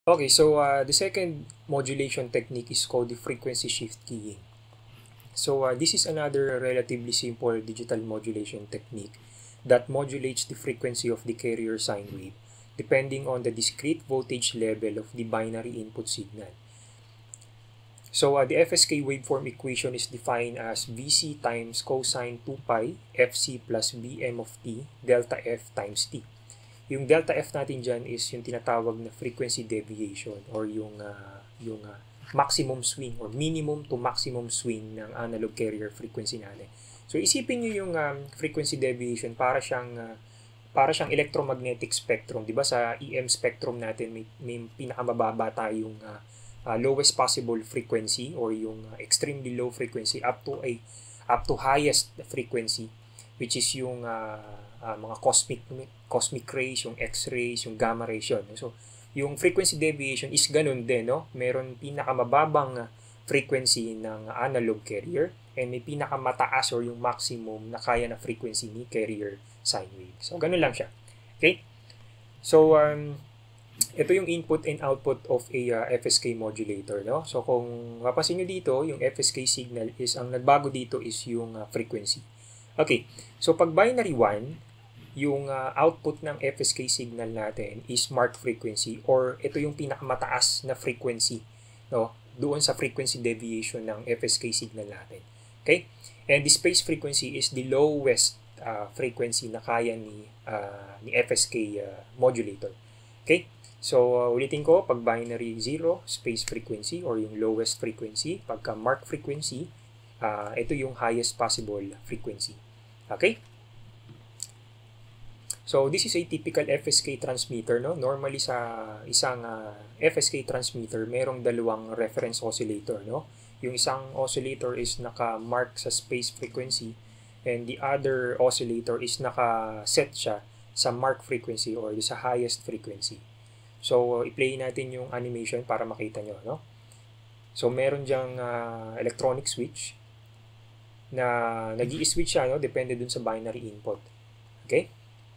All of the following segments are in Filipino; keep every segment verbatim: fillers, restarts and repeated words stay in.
Okay, so uh, the second modulation technique is called the frequency shift keying. So uh, this is another relatively simple digital modulation technique that modulates the frequency of the carrier sine wave depending on the discrete voltage level of the binary input signal. So uh, the F S K waveform equation is defined as V C times cosine two pi Fc plus Vm of t delta F times t. Yung delta F natin dyan is yung tinatawag na frequency deviation or yung, uh, yung uh, maximum swing or minimum to maximum swing ng analog carrier frequency natin. So isipin nyo yung um, frequency deviation para siyang uh, para siyang electromagnetic spectrum, 'di ba? Sa E M spectrum natin may, may pinakamababa tayong uh, uh, lowest possible frequency or yung uh, extremely low frequency up to a up to highest frequency, which is yung uh, uh, mga cosmic cosmic rays, yung X-rays, yung gamma rays yun. So, yung frequency deviation is ganun din, no? Meron pinakamababang frequency ng analog carrier and may pinakamataas or yung maximum na kaya na frequency ni carrier sine wave. So, ganun lang siya. Okay? So, um, ito yung input and output of a uh, F S K modulator, no? So, kung mapasin nyo dito, yung F S K signal is, ang nagbago dito is yung uh, frequency. Okay, so pag binary one, yung uh, output ng F S K signal natin is marked frequency or ito yung pinakamataas na frequency, no? Doon sa frequency deviation ng F S K signal natin. Okay? And the space frequency is the lowest uh, frequency na kaya ni, uh, ni F S K uh, modulator. Okay? So, uh, ulitin ko, pag binary zero, space frequency or yung lowest frequency. Pagka mark frequency, uh, ito yung highest possible frequency. Okay? So, this is a typical F S K transmitter, no? Normally sa isang uh, F S K transmitter, merong dalawang reference oscillator, no? Yung isang oscillator is naka-mark sa space frequency and the other oscillator is naka-set siya sa mark frequency or sa highest frequency. So, uh, i-play natin yung animation para makita nyo, no? So, meron diyang uh, electronic switch na nag-i-switch siya, no? Depende dun sa binary input. Okay?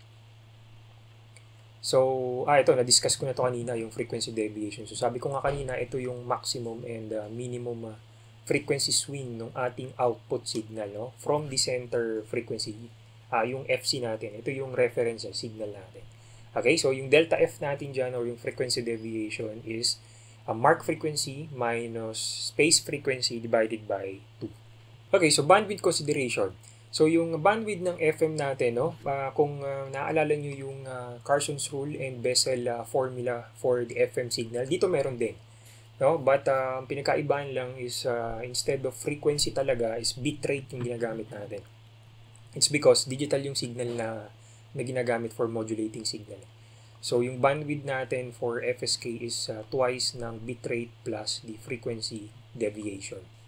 So, ah, ito, na-discuss ko na to kanina, yung frequency deviation. So, sabi ko nga kanina, ito yung maximum and uh, minimum uh, frequency swing ng ating output signal, no? From the center frequency, uh, yung F C natin. Ito yung reference uh, signal natin. Okay, so yung delta F natin dyan or yung frequency deviation is a uh, mark frequency minus space frequency divided by two. Okay, so bandwidth consideration. So, yung bandwidth ng F M natin, no, uh, kung uh, naaalala nyo yung uh, Carson's rule and Bessel uh, formula for the F M signal, dito meron din. No? But, uh, ang pinakaibahan lang is uh, instead of frequency talaga is bitrate yung ginagamit natin. It's because digital yung signal na, na ginagamit for modulating signal. So, yung bandwidth natin for F S K is uh, twice ng bitrate plus the frequency deviation.